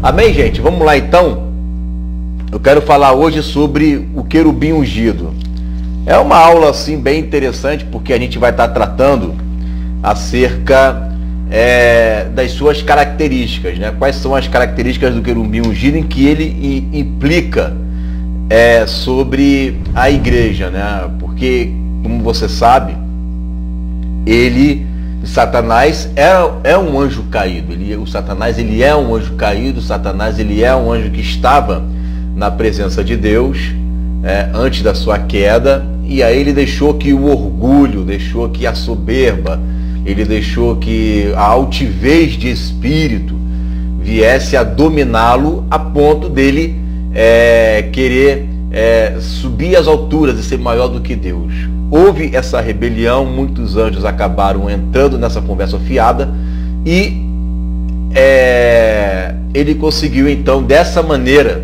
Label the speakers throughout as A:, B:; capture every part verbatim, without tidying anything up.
A: Amém, gente? Vamos lá então. Eu quero falar hoje sobre o querubim ungido. É uma aula assim bem interessante, porque a gente vai estar tratando acerca é, das suas características, né? Quais são as características do querubim ungido em que ele implica é, sobre a igreja, né? Porque, como você sabe, ele, Satanás é, é um anjo caído. Ele, o Satanás ele é um anjo caído. O Satanás ele é um anjo que estava na presença de Deus é, antes da sua queda, e aí ele deixou que o orgulho, deixou que a soberba, ele deixou que a altivez de espírito viesse a dominá-lo a ponto dele é, querer é, subir às alturas e ser maior do que Deus. Houve essa rebelião, muitos anjos acabaram entrando nessa conversa fiada e é, ele conseguiu então dessa maneira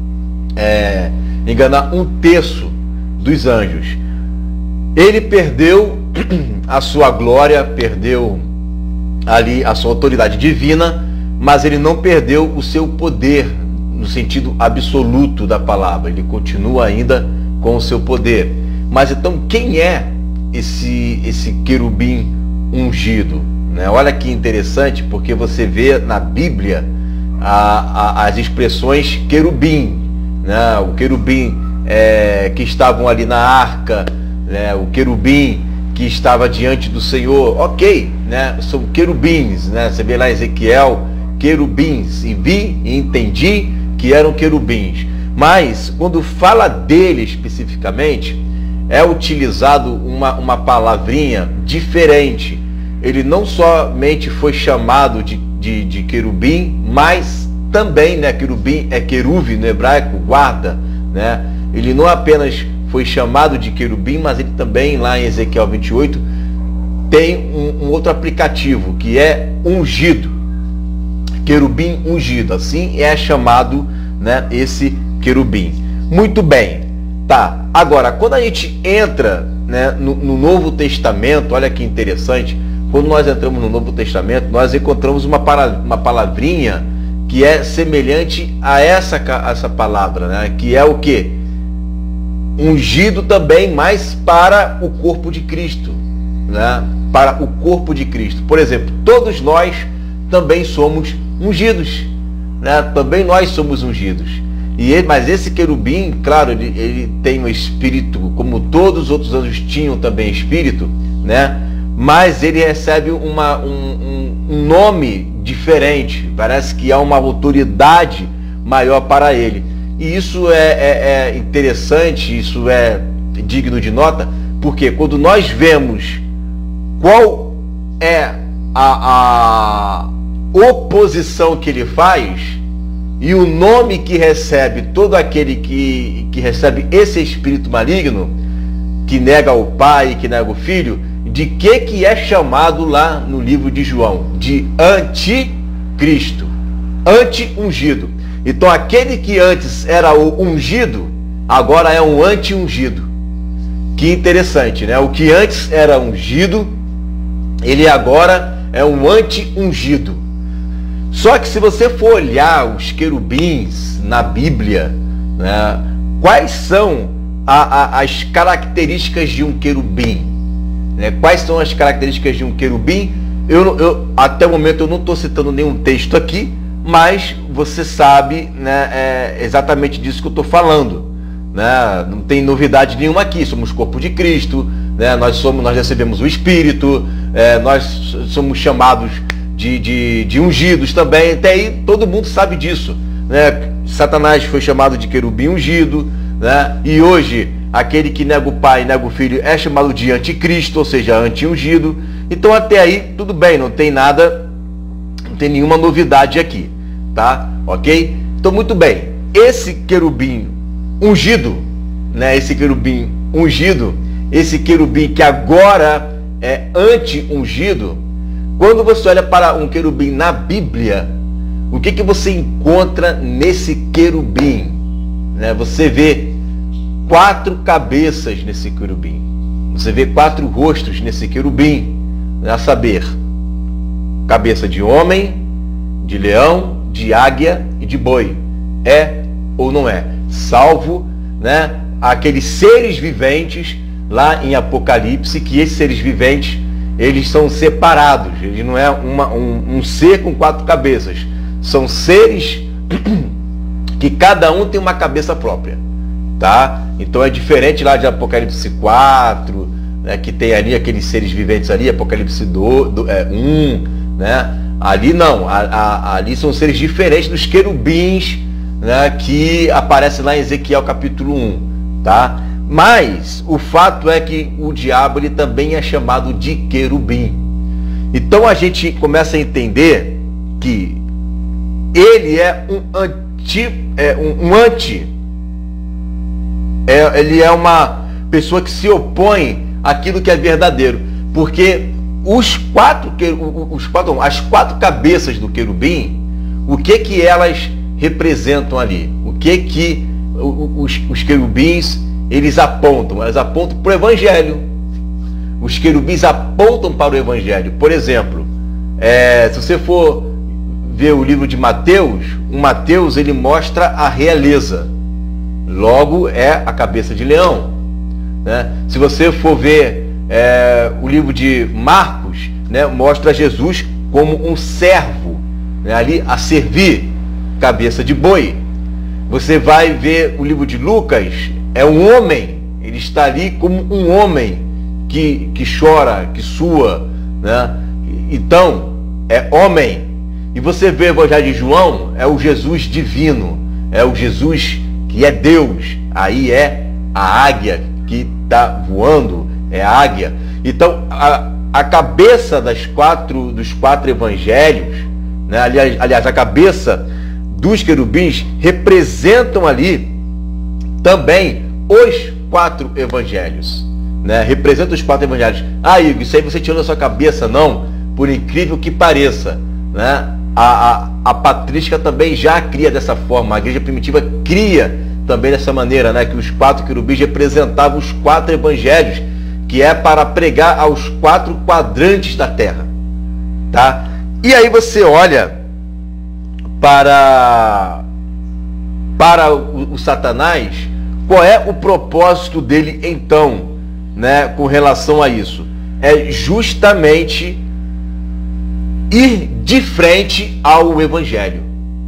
A: é, enganar um terço dos anjos. Ele perdeu a sua glória, perdeu ali a sua autoridade divina, mas ele não perdeu o seu poder no sentido absoluto da palavra. Ele continua ainda com o seu poder. Mas então quem é esse, esse querubim ungido? Né? Olha que interessante, porque você vê na Bíblia a, a, as expressões querubim, né? O querubim é, que estavam ali na arca, né? O querubim que estava diante do Senhor, ok, né? São querubins, né? Você vê lá em Ezequiel, querubins, e vi e entendi que eram querubins. Mas quando fala dele especificamente, é utilizado uma, uma palavrinha diferente. Ele não somente foi chamado de, de, de querubim, mas também, né, querubim é queruve no hebraico, guarda, né? Ele não apenas foi chamado de querubim, mas ele também, lá em Ezequiel vinte e oito, tem um, um outro aplicativo, que é ungido. Querubim ungido, assim é chamado, né, esse querubim. Muito bem. Tá, agora, quando a gente entra, né, no, no Novo Testamento, olha que interessante, quando nós entramos no Novo Testamento, nós encontramos uma, para, uma palavrinha que é semelhante a essa, a essa palavra, né, que é o quê? Ungido também, mas para o corpo de Cristo, né, para o corpo de Cristo. Por exemplo, todos nós também somos ungidos, né, também nós somos ungidos. E ele, mas esse querubim, claro, ele, ele tem um espírito, como todos os outros anjos tinham também espírito, né? Mas ele recebe uma, um, um, um nome diferente, parece que há uma autoridade maior para ele. E isso é, é, é interessante, isso é digno de nota, porque quando nós vemos qual é a, a oposição que ele faz, e o nome que recebe todo aquele que, que recebe esse espírito maligno, que nega o Pai, que nega o Filho, de que que é chamado lá no livro de João? De anticristo, anti-ungido. Então aquele que antes era o ungido, agora é um anti-ungido. Que interessante, né? O que antes era ungido, ele agora é um anti-ungido. Só que se você for olhar os querubins na Bíblia, né, quais são a, a, as características de um querubim? Né, quais são as características de um querubim? Eu, eu, até o momento eu não estou citando nenhum texto aqui, mas você sabe, né, é exatamente disso que eu estou falando. Né? Não tem novidade nenhuma aqui, somos corpo de Cristo, né? nós, somos, nós recebemos o Espírito, é, nós somos chamados De, de, de ungidos também, até aí todo mundo sabe disso, né? Satanás foi chamado de querubim ungido, né? E hoje aquele que nega o Pai, nega o Filho é chamado de anticristo, ou seja, anti-ungido. Então até aí tudo bem, não tem nada, não tem nenhuma novidade aqui, tá? Ok? Então muito bem, esse querubim ungido, né? Esse querubim ungido, esse querubim que agora é anti-ungido. Quando você olha para um querubim na Bíblia, o que, que você encontra nesse querubim? Né? Você vê quatro cabeças nesse querubim. Você vê quatro rostos nesse querubim. A saber, cabeça de homem, de leão, de águia e de boi. É ou não é? Salvo, né, aqueles seres viventes lá em Apocalipse, que esses seres viventes, eles são separados. Ele não é uma, um, um ser com quatro cabeças. São seres que cada um tem uma cabeça própria, tá? Então é diferente lá de Apocalipse quatro, né, que tem ali aqueles seres viventes ali, Apocalipse dois, é, um, né? Ali não, a, a, ali são seres diferentes dos querubins, né, que aparece lá em Ezequiel capítulo um, tá? Mas o fato é que o diabo ele também é chamado de querubim. Então a gente começa a entender que ele é um anti, é um, um anti, é, ele é uma pessoa que se opõe àquilo que é verdadeiro, porque os quatro, os quatro, as quatro cabeças do querubim, o que que elas representam ali? O que que os, os querubins eles apontam? Elas apontam para o Evangelho. Os querubins apontam para o Evangelho. Por exemplo, é, se você for ver o livro de Mateus, o Mateus ele mostra a realeza. Logo é a cabeça de leão, né? Se você for ver é, o livro de Marcos, né, mostra Jesus como um servo, né, ali a servir, cabeça de boi. Você vai ver o livro de Lucas, é um homem, ele está ali como um homem que, que chora, que sua, né? Então, é homem. E você vê o Evangelho de João, é o Jesus divino, é o Jesus que é Deus. Aí é a águia que está voando, é a águia. Então, a, a cabeça das quatro, dos quatro evangelhos, né? aliás, aliás, a cabeça dos querubins representam ali também os quatro evangelhos, né? Representa os quatro evangelhos. Ah, Igor, isso aí você tirou da sua cabeça? Não, por incrível que pareça, né? A, a, a patrística também já cria dessa forma, a igreja primitiva cria também dessa maneira, né? Que os quatro querubins representavam os quatro evangelhos, que é para pregar aos quatro quadrantes da terra, tá? E aí você olha para, para o, o Satanás, qual é o propósito dele então, né, com relação a isso? É justamente ir de frente ao Evangelho.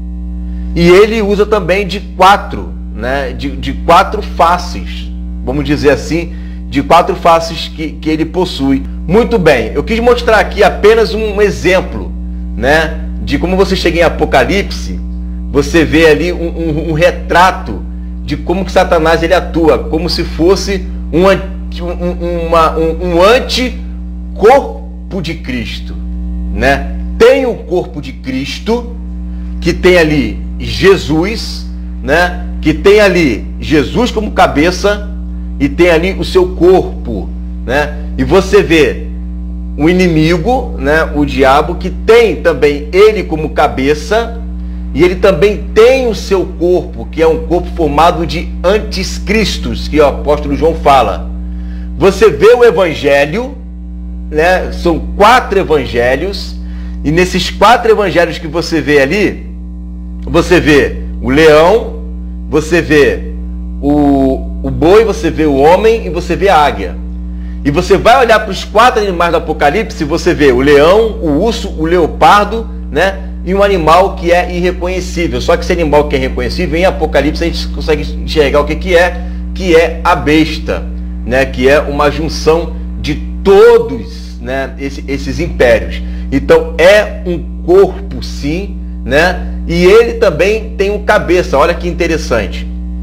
A: E ele usa também de quatro, né, de, de quatro faces, vamos dizer assim, de quatro faces que, que ele possui. Muito bem, eu quis mostrar aqui apenas um exemplo, né, de como você chega em Apocalipse, você vê ali um, um, um retrato de como que Satanás ele atua, como se fosse um, um, uma, um, um anticorpo de Cristo, né? Tem o corpo de Cristo, que tem ali Jesus, né? Que tem ali Jesus como cabeça e tem ali o seu corpo, né? E você vê o inimigo, né? O diabo, que tem também ele como cabeça e ele também tem o seu corpo, que é um corpo formado de anticristos, que o apóstolo João fala. Você vê o evangelho, né? São quatro evangelhos, e nesses quatro evangelhos que você vê ali, você vê o leão, você vê o, o boi, você vê o homem e você vê a águia. E você vai olhar para os quatro animais do Apocalipse, você vê o leão, o urso, o leopardo, né? E um animal que é irreconhecível. Só que esse animal que é irreconhecível, em Apocalipse a gente consegue enxergar o que, que é, que é a besta, né? Que é uma junção de todos, né? Esse, esses impérios. Então é um corpo, sim, né? E ele também tem um cabeça. Olha que interessante.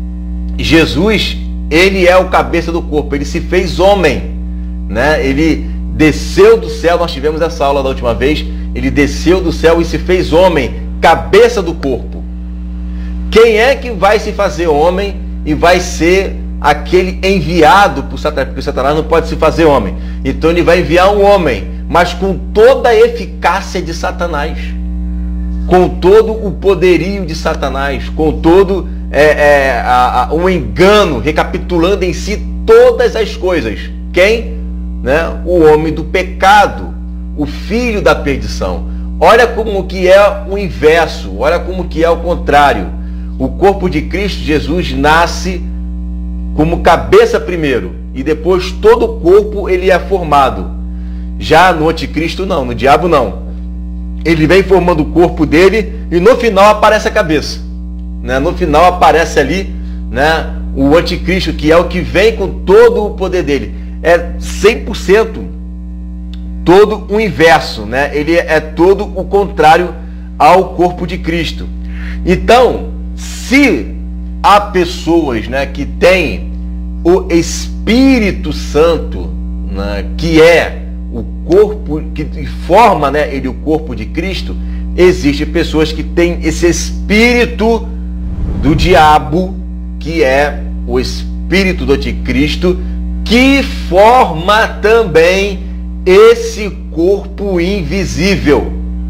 A: Jesus, ele é o cabeça do corpo. Ele se fez homem, né? Ele desceu do céu. Nós tivemos essa aula da última vez. Ele desceu do céu e se fez homem, cabeça do corpo. Quem é que vai se fazer homem e vai ser aquele enviado por Satanás? Porque Satanás não pode se fazer homem. Então ele vai enviar um homem, mas com toda a eficácia de Satanás, com todo o poderio de Satanás, com todo é, é, a, a, um engano, recapitulando em si todas as coisas. Quem? Né? O homem do pecado, o filho da perdição. Olha como que é o inverso, olha como que é o contrário. O corpo de Cristo Jesus nasce como cabeça primeiro, e depois todo o corpo ele é formado. Já no anticristo não, no diabo não. Ele vem formando o corpo dele e no final aparece a cabeça, né? No final aparece ali, né, o anticristo, que é o que vem com todo o poder dele. É cem por cento todo o inverso, né? Ele é todo o contrário ao corpo de Cristo. Então, se há pessoas, né, que têm o Espírito Santo, né, que é o corpo, que forma, né, ele o corpo de Cristo, existem pessoas que têm esse espírito do diabo, que é o espírito do anticristo, que forma também esse corpo invisível.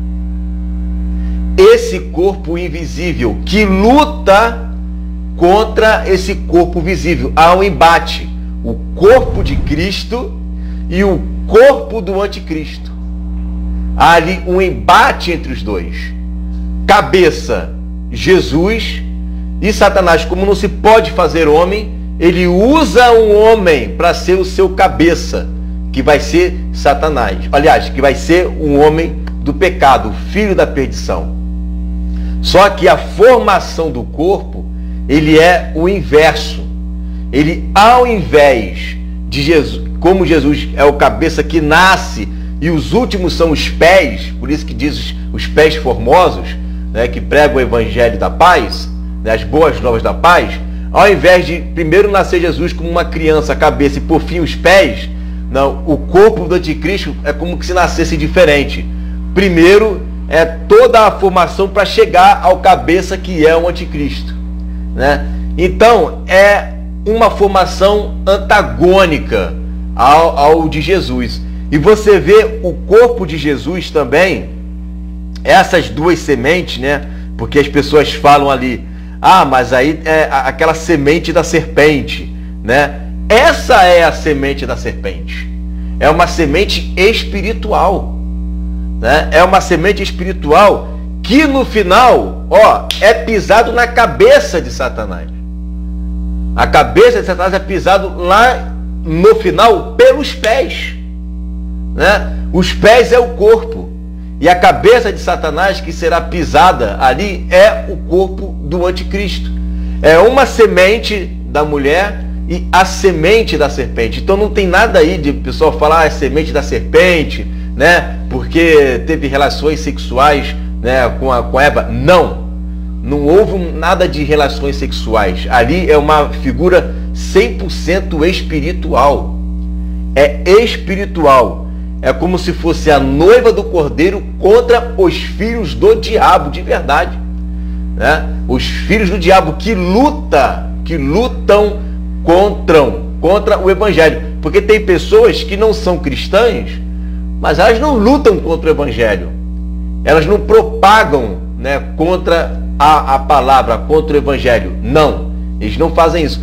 A: Esse corpo invisível que luta contra esse corpo visível. Há um embate. O corpo de Cristo e o corpo do anticristo. Há ali um embate entre os dois. Cabeça, Jesus, e Satanás, como não se pode fazer homem, ele usa um homem para ser o seu cabeça, que vai ser Satanás. Aliás, que vai ser um homem do pecado, o filho da perdição. Só que a formação do corpo, ele é o inverso. Ele, ao invés de Jesus, como Jesus é o cabeça que nasce e os últimos são os pés, por isso que diz os pés formosos, né, que pregam o evangelho da paz, né, as boas novas da paz, ao invés de primeiro nascer Jesus como uma criança, a cabeça, e por fim os pés, não, o corpo do anticristo é como que se nascesse diferente. Primeiro é toda a formação para chegar ao cabeça, que é o anticristo, né? Então é uma formação antagônica ao, ao de Jesus. E você vê o corpo de Jesus também, essas duas sementes, né? Porque as pessoas falam ali, ah, mas aí é aquela semente da serpente, né? Essa é a semente da serpente. É uma semente espiritual, né? É uma semente espiritual que no final, ó, é pisado na cabeça de Satanás. A cabeça de Satanás é pisado lá no final pelos pés, né? Os pés é o corpo. E a cabeça de Satanás que será pisada ali é o corpo do anticristo. É uma semente da mulher e a semente da serpente. Então não tem nada aí de pessoal falar ah, é semente da serpente, né? Porque teve relações sexuais, né, com a com Eva. Não. Não houve nada de relações sexuais. Ali é uma figura cem por cento espiritual. É espiritual. É como se fosse a noiva do cordeiro contra os filhos do diabo, de verdade, né? Os filhos do diabo que luta, que lutam contra, contra o evangelho. Porque tem pessoas que não são cristãs, mas elas não lutam contra o evangelho. Elas não propagam, né, contra a, a palavra, contra o evangelho. Não, eles não fazem isso.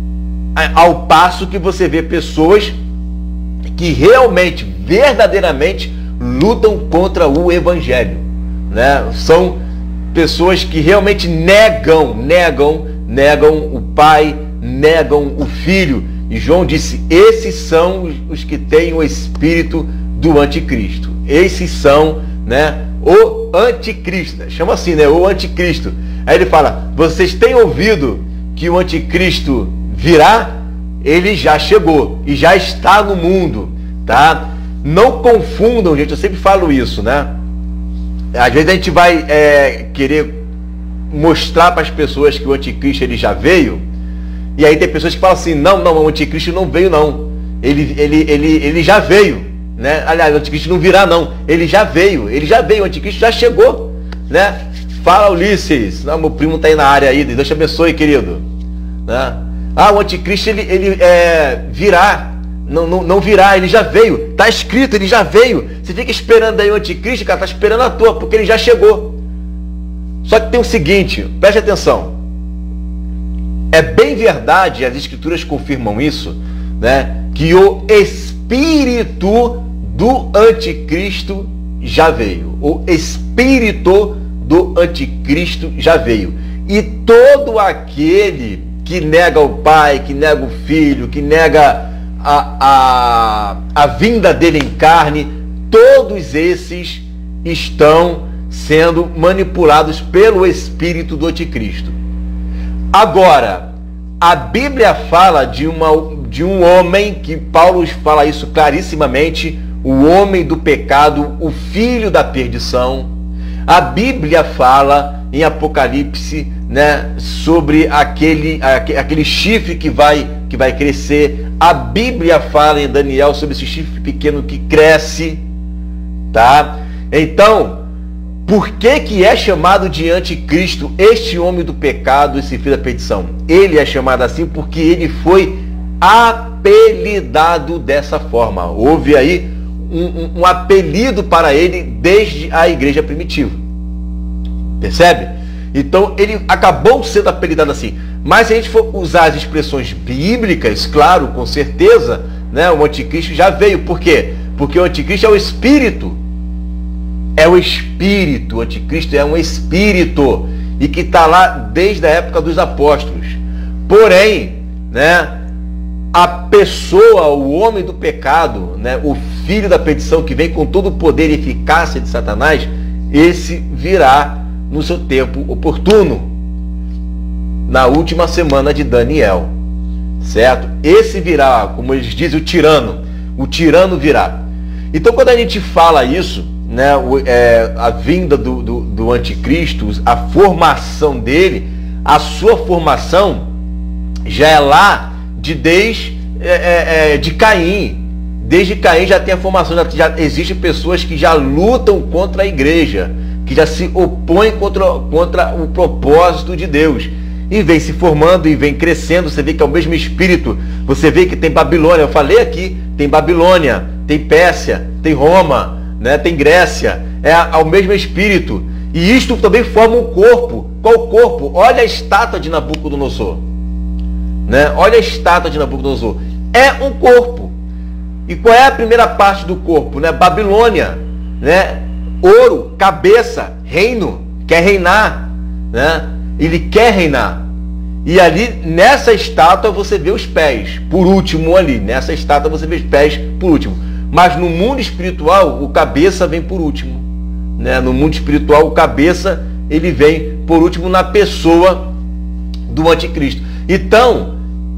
A: Ao passo que você vê pessoas que realmente, verdadeiramente lutam contra o evangelho, né? São pessoas que realmente negam, negam, negam o Pai, negam o Filho. E João disse, esses são os que têm o espírito do anticristo. Esses são, né, o anticristo. Chama assim, né, o anticristo. Aí ele fala, vocês têm ouvido que o anticristo virá? Ele já chegou e já está no mundo, tá? Não confundam, gente, eu sempre falo isso, né? Às vezes a gente vai é, querer mostrar para as pessoas que o anticristo ele já veio, e aí tem pessoas que falam assim, não, não, o anticristo não veio não, ele, ele, ele, ele já veio, né? Aliás, o anticristo não virá não, ele já veio, ele já veio, o anticristo já chegou, né? Fala, Ulisses, não, meu primo está aí na área aí, Deus te abençoe, querido, né? Ah, o anticristo ele, ele é, virá, não, não, não virá, ele já veio, está escrito, ele já veio. Você fica esperando aí o anticristo, cara, está esperando à toa, porque ele já chegou. Só que tem o seguinte, preste atenção, é bem verdade, as escrituras confirmam isso, né, que o espírito do anticristo já veio. O espírito do anticristo já veio. E todo aquele que nega o Pai, que nega o Filho, que nega a, a, a vinda dele em carne, todos esses estão sendo manipulados pelo espírito do anticristo. Agora, a Bíblia fala de, uma, de um homem, que Paulo fala isso clarissimamente, o homem do pecado, o filho da perdição. A Bíblia fala em Apocalipse, né, sobre aquele, aquele chifre que vai, que vai crescer. A Bíblia fala em Daniel sobre esse chifre pequeno que cresce, tá? Então, por que que é chamado de anticristo este homem do pecado, esse filho da perdição? Ele é chamado assim porque ele foi apelidado dessa forma. Houve aí um, um, um apelido para ele desde a igreja primitiva. Percebe? Então ele acabou sendo apelidado assim. Mas se a gente for usar as expressões bíblicas, claro, com certeza, né, o anticristo já veio. Por quê? Porque o anticristo é o espírito. É o espírito, o anticristo é um espírito, e que está lá desde a época dos apóstolos. Porém, né, a pessoa, o homem do pecado, né, o filho da perdição, que vem com todo o poder e eficácia de Satanás, esse virá no seu tempo oportuno, na última semana de Daniel, certo? Esse virá, como eles dizem, o tirano, o tirano virá. Então, quando a gente fala isso, né, o, é, a vinda do, do, do anticristo, a formação dele, a sua formação já é lá de desde é, é, de Caim. Desde Caim já tem a formação, já, já existem pessoas que já lutam contra a igreja, que já se opõem contra, contra o propósito de Deus. E vem se formando e vem crescendo. Você vê que é o mesmo espírito. Você vê que tem Babilônia, eu falei aqui, tem Babilônia, tem Pérsia, tem Roma, né? Tem Grécia, é ao mesmo espírito. E isto também forma um corpo. Qual corpo? Olha a estátua de Nabucodonosor, né? Olha a estátua de Nabucodonosor. É um corpo. E qual é a primeira parte do corpo, né? Babilônia, né? Ouro, cabeça, reino, quer reinar, né? Ele quer reinar. E ali, nessa estátua, você vê os pés, por último ali. Nessa estátua você vê os pés por último. Mas no mundo espiritual, o cabeça vem por último, né? No mundo espiritual, o cabeça, ele vem por último na pessoa do anticristo. Então,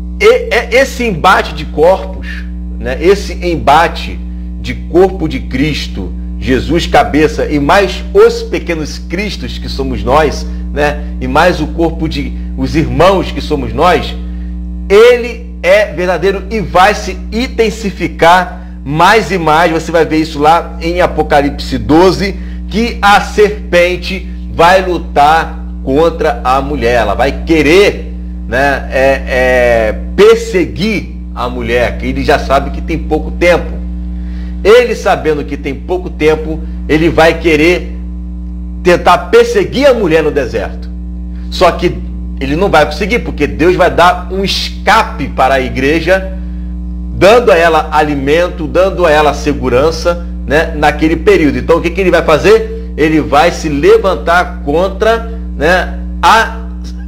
A: esse embate de corpos, né? Esse embate de corpo de Cristo, Jesus cabeça, e mais os pequenos cristos que somos nós, né? E mais o corpo de os irmãos que somos nós, ele é verdadeiro e vai se intensificar mais e mais. Você vai ver isso lá em Apocalipse doze, que a serpente vai lutar contra a mulher. Ela vai querer, né, é, é, perseguir a mulher, que ele já sabe que tem pouco tempo. Ele, sabendo que tem pouco tempo, ele vai querer tentar perseguir a mulher no deserto. Só que ele não vai conseguir, porque Deus vai dar um escape para a igreja, dando a ela alimento, dando a ela segurança, né, naquele período. Então o que, que ele vai fazer? Ele vai se levantar contra, né, a,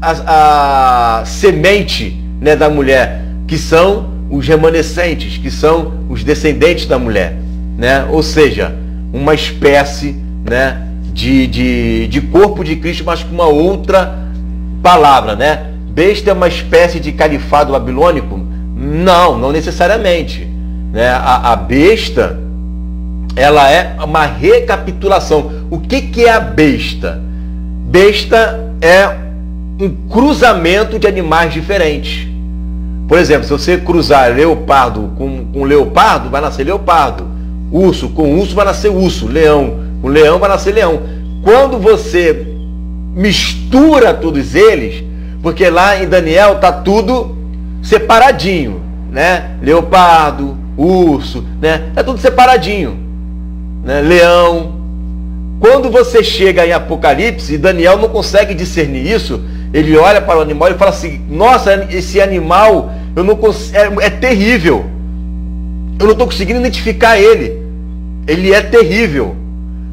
A: a, a semente, né, da mulher, que são os remanescentes, que são os descendentes da mulher, né? Ou seja, uma espécie, né, de, de, de corpo de Cristo, mas com uma outra palavra, né? Besta é uma espécie de califado babilônico? Não, não necessariamente, né? A, a besta, ela é uma recapitulação. O que, que é a besta? Besta é um cruzamento de animais diferentes. Por exemplo, se você cruzar leopardo com, com leopardo, vai nascer leopardo. Urso com urso vai nascer urso. Leão com leão vai nascer leão. Quando você mistura todos eles, porque lá em Daniel está tudo separadinho, né? Leopardo, urso, né? Está tudo separadinho, né? Leão. Quando você chega em Apocalipse, e Daniel não consegue discernir isso, ele olha para o animal e fala assim: nossa, esse animal eu não cons... é, é terrível. Eu não estou conseguindo identificar ele. Ele é terrível.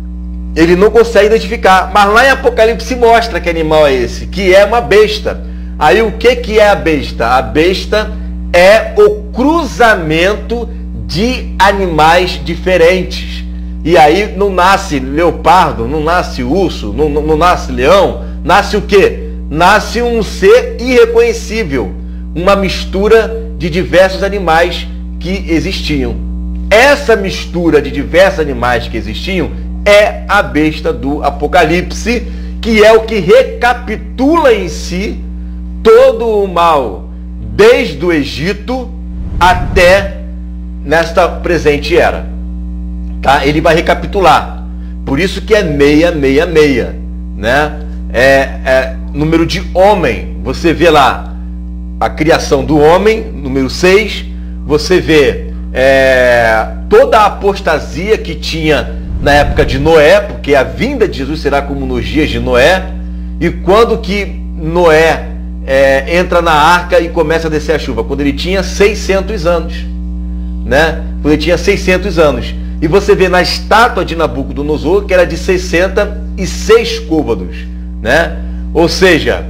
A: ele não consegue identificar. Mas lá em Apocalipse mostra que animal é esse, que é uma besta. Aí o que, que é a besta? A besta é o cruzamento de animais diferentes. E aí não nasce leopardo, não nasce urso, não, não, não nasce leão, nasce o quê? Nasce um ser irreconhecível, uma mistura de diversos animais que existiam. Essa mistura de diversos animais que existiam é a besta do Apocalipse, que é o que recapitula em si todo o mal, desde o Egito até nesta presente era. Tá? Ele vai recapitular. Por isso que é seiscentos e sessenta e seis, né? É, é número de homem. Você vê lá a criação do homem, número seis. Você vê é, toda a apostasia que tinha na época de Noé, porque a vinda de Jesus será como nos dias de Noé. E quando que Noé é, entra na arca e começa a descer a chuva? Quando ele tinha seiscentos anos, né? Quando ele tinha seiscentos anos. E você vê na estátua de Nabucodonosor que era de sessenta e seis côvados, né? Ou seja,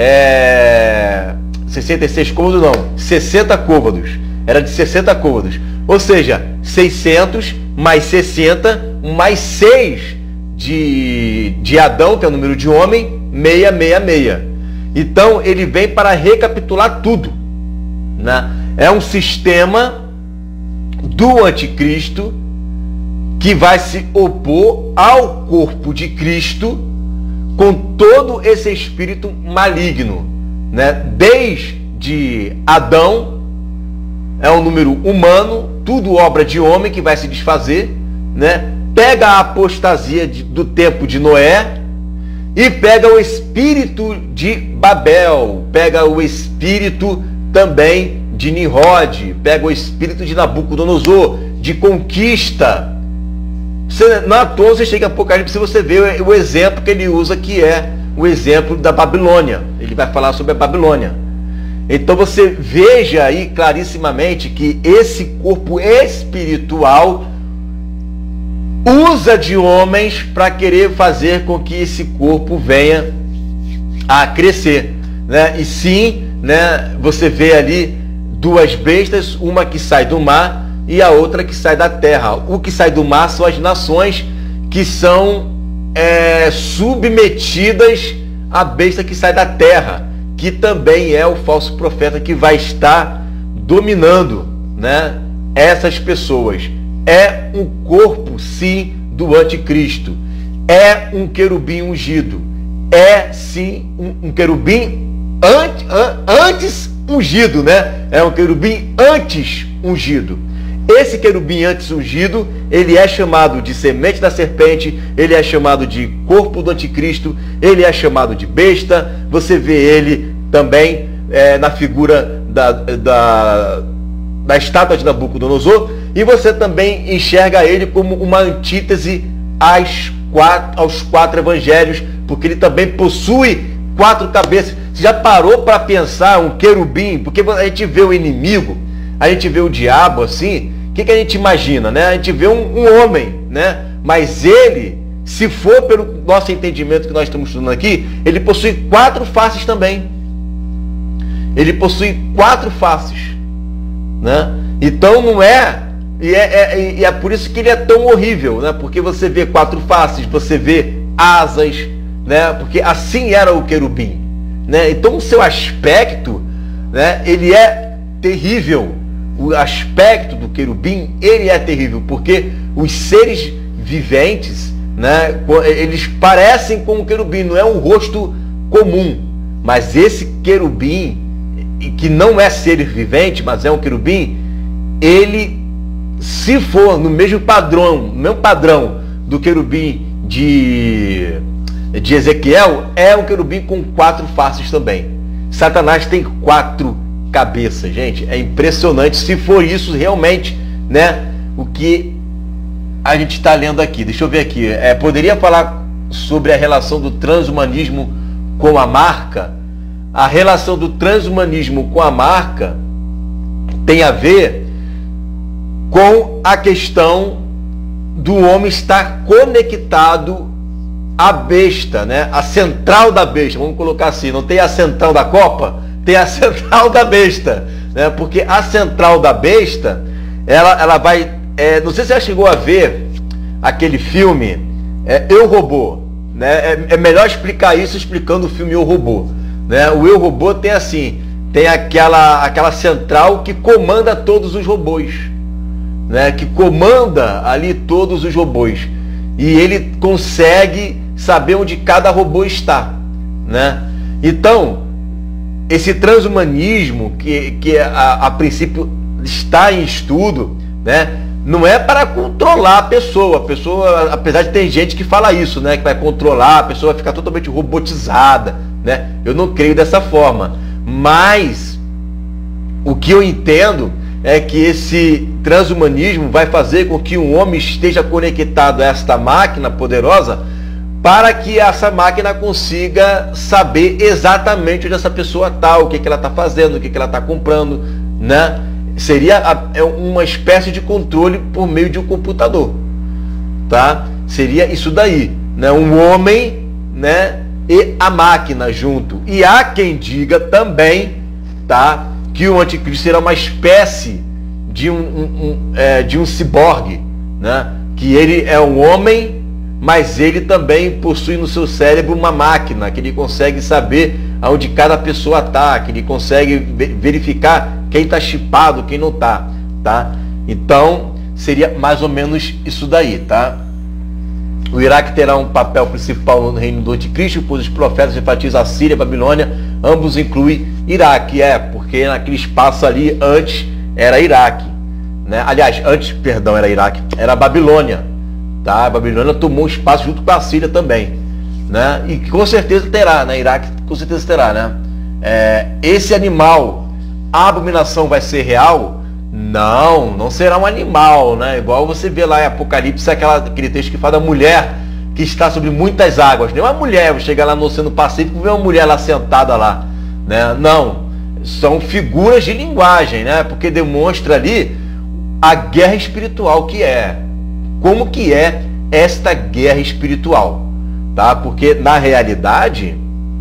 A: é... sessenta e seis côvados não, sessenta côvados. Era de sessenta côvados. Ou seja, seiscentos mais sessenta mais seis de, de Adão, que é o número de homem, seiscentos e sessenta e seis. Então ele vem para recapitular tudo, né? É um sistema do anticristo que vai se opor ao corpo de Cristo com todo esse espírito maligno, né? Desde Adão, é um número humano, tudo obra de homem que vai se desfazer, né? Pega a apostasia de, do tempo de Noé e pega o espírito de Babel, pega o espírito também de Nimrod, pega o espírito de Nabucodonosor, de conquista. Você, não à toa você chega em Apocalipse e você vê o, o exemplo que ele usa, que é o exemplo da Babilônia. Ele vai falar sobre a Babilônia. Então você veja aí clarissimamente que esse corpo espiritual usa de homens para querer fazer com que esse corpo venha a crescer, né? E sim, né, você vê ali duas bestas, uma que sai do mar e a outra que sai da terra. O que sai do mar são as nações que são é, submetidas à besta que sai da terra, que também é o falso profeta que vai estar dominando, né, essas pessoas. É um corpo, sim, do anticristo. É um querubim ungido. É, sim, um, um querubim antes, antes ungido, né? É um querubim antes ungido. Esse querubim antes ungido, ele é chamado de semente da serpente, ele é chamado de corpo do anticristo, ele é chamado de besta. Você vê ele também é, na figura da, da, da estátua de Nabucodonosor, e você também enxerga ele como uma antítese às quatro, aos quatro evangelhos, porque ele também possui quatro cabeças. Você já parou para pensar um querubim? Porque a gente vê o inimigo, a gente vê o diabo assim, o que, que a gente imagina, né? A gente vê um, um homem, né? Mas ele, se for pelo nosso entendimento que nós estamos estudando aqui, ele possui quatro faces também. Ele possui quatro faces, né? Então não é e, é, é, e é por isso que ele é tão horrível, né? Porque você vê quatro faces, você vê asas, né? Porque assim era o querubim, né? Então o seu aspecto, né? Ele é terrível. O aspecto do querubim, ele é terrível, porque os seres viventes, né? Eles parecem com o querubim, não é um rosto comum, mas esse querubim, que não é ser vivente, mas é um querubim, ele, se for no mesmo padrão, no mesmo padrão do querubim de, de Ezequiel, é um querubim com quatro faces também. Satanás tem quatro cabeças, gente. É impressionante se for isso realmente, né? O que a gente está lendo aqui. Deixa eu ver aqui. É, poderia falar sobre a relação do transhumanismo com a marca? A relação do transhumanismo com a marca tem a ver com a questão do homem estar conectado a besta, né? A central da besta, vamos colocar assim, não tem a central da Copa, tem a central da besta, né? Porque a central da besta, ela, ela vai, é, não sei se você já chegou a ver aquele filme, é, Eu, Robô, né? É, é melhor explicar isso explicando o filme Eu, Robô, né? O Eu, Robô tem assim, tem aquela, aquela central que comanda todos os robôs, né? Que comanda ali todos os robôs, e ele consegue saber onde cada robô está, né? Então, esse transhumanismo que, que a, a princípio está em estudo, né? Não é para controlar a pessoa. A pessoa, apesar de ter gente que fala isso, né? Que vai controlar, a pessoa vai ficar totalmente robotizada, né? Eu não creio dessa forma. Mas o que eu entendo é que esse transhumanismo vai fazer com que um homem esteja conectado a esta máquina poderosa, para que essa máquina consiga saber exatamente onde essa pessoa está, o que, que ela está fazendo, o que, que ela está comprando, né? Seria uma espécie de controle por meio de um computador, tá? Seria isso daí, né? Um homem, né? E a máquina junto. E há quem diga também, tá? Que o anticristo será uma espécie de um, um, um, é, de um ciborgue, né? Que ele é um homem, mas ele também possui no seu cérebro uma máquina, que ele consegue saber aonde cada pessoa está, que ele consegue verificar quem está chipado, quem não está, tá? Então, seria mais ou menos isso daí, tá? O Iraque terá um papel principal no reino do anticristo, pois os profetas enfatizam a Síria, a Babilônia, ambos incluem Iraque, é, porque naquele espaço ali, antes, era Iraque, né? Aliás, antes, perdão, era Iraque, era a Babilônia, tá? A Babilônia tomou espaço junto com a Síria também, né? E com certeza terá, né? Iraque com certeza terá, né? É, esse animal, a abominação vai ser real? Não, não será um animal, né? Igual você vê lá em Apocalipse, aquela, aquele texto que fala da mulher que está sobre muitas águas. Nem uma mulher, você chega lá no Oceano Pacífico e vê uma mulher lá sentada lá, né? Não, são figuras de linguagem, né? Porque demonstra ali a guerra espiritual que é. Como que é esta guerra espiritual, tá? Porque na realidade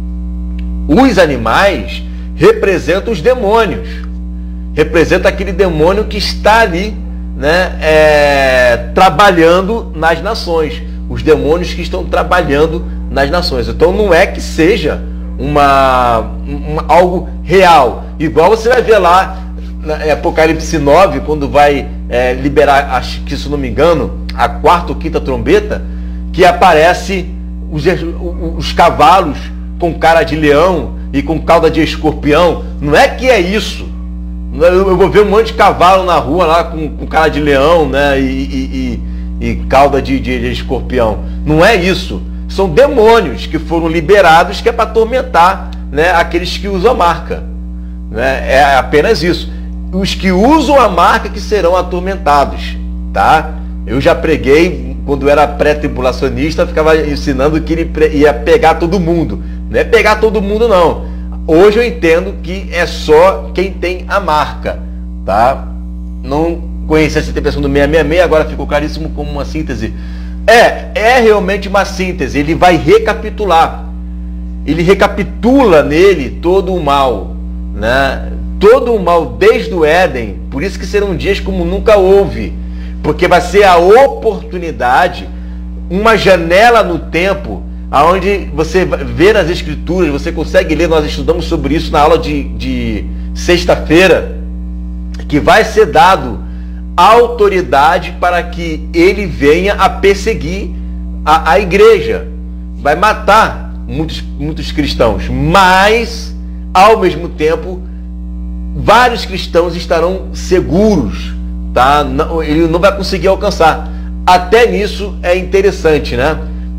A: os animais representam os demônios, representa aquele demônio que está ali, né, é, trabalhando nas nações, os demônios que estão trabalhando nas nações. Então não é que seja uma, uma algo real, igual você vai ver lá em Apocalipse nove, quando vai é, liberar, acho que se não me engano, a quarta ou quinta trombeta, que aparece os, os cavalos com cara de leão e com cauda de escorpião. Não é que é isso. Eu vou ver um monte de cavalo na rua lá com, com cara de leão, né, e, e, e, e cauda de, de, de escorpião. Não é isso. São demônios que foram liberados, que é para atormentar, né, aqueles que usam a marca, né? É apenas isso. Os que usam a marca que serão atormentados, tá? Eu já preguei, quando eu era pré-tribulacionista, ficava ensinando que ele ia pegar todo mundo. Não é pegar todo mundo, não. Hoje eu entendo que é só quem tem a marca, tá? Não conhecia essa interpretação do seiscentos e sessenta e seis, agora ficou claríssimo como uma síntese. É, é realmente uma síntese. Ele vai recapitular. Ele recapitula nele todo o mal, né? Todo o mal desde o Éden. Por isso que serão dias como nunca houve. Porque vai ser a oportunidade, uma janela no tempo, onde você vê nas escrituras, você consegue ler, nós estudamos sobre isso na aula de, de sexta-feira, que vai ser dado autoridade para que ele venha a perseguir a, a igreja. Vai matar muitos, muitos cristãos, mas, ao mesmo tempo, vários cristãos estarão seguros, tá? Não, ele não vai conseguir alcançar. Até nisso é interessante, né?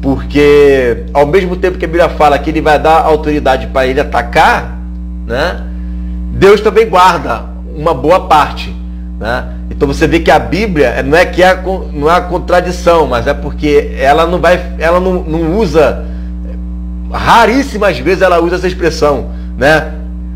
A: Porque ao mesmo tempo que a Bíblia fala que ele vai dar autoridade para ele atacar, né? Deus também guarda uma boa parte, né? Então você vê que a Bíblia não é que é, não é a contradição, mas é porque ela não vai, ela não, não usa, raríssimas vezes ela usa essa expressão, né?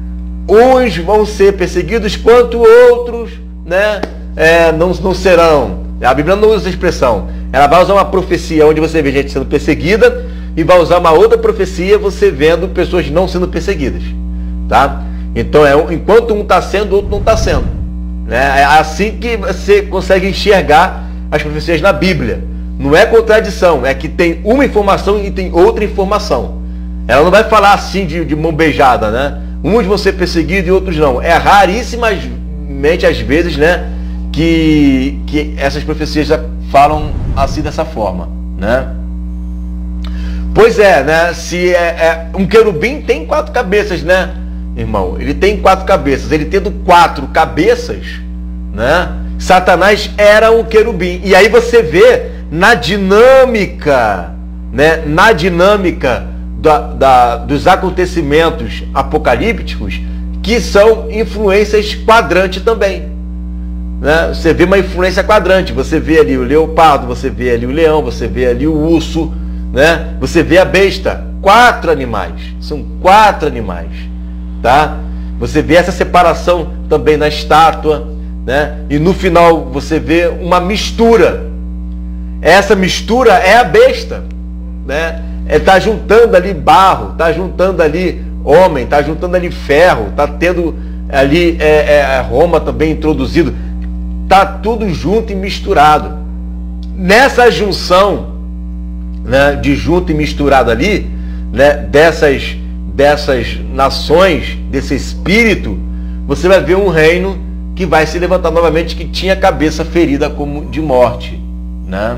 A: Uns vão ser perseguidos, quanto outros, né, é, não, não serão. A Bíblia não usa essa expressão. Ela vai usar uma profecia onde você vê gente sendo perseguida e vai usar uma outra profecia, você vendo pessoas não sendo perseguidas, tá? Então, é, enquanto um está sendo, o outro não está sendo, né? É assim que você consegue enxergar as profecias na Bíblia. Não é contradição, é que tem uma informação e tem outra informação. Ela não vai falar assim de, de mão beijada, né? Uns vão ser perseguidos e outros não. É rarissimamente, às vezes, né, que, que essas profecias já falam assim dessa forma, né? Pois é, né? Se é, é, um querubim tem quatro cabeças, né, irmão? Ele tem quatro cabeças. Ele tendo quatro cabeças, né? Satanás era um querubim. E aí você vê na dinâmica, né? Na dinâmica da, da, dos acontecimentos apocalípticos, que são influências quadrante também, né? Você vê uma influência quadrante. Você vê ali o leopardo, você vê ali o leão, você vê ali o urso, né? Você vê a besta. Quatro animais. São quatro animais, tá? Você vê essa separação também na estátua, né? E no final você vê uma mistura. Essa mistura é a besta, né? É, tá juntando ali barro, tá juntando ali homem, tá juntando ali ferro, tá tendo ali é, é, Roma também introduzido. Tá tudo junto e misturado. Nessa junção, né, de junto e misturado ali, né, dessas, dessas nações, desse espírito, você vai ver um reino que vai se levantar novamente, que tinha a cabeça ferida como de morte, né?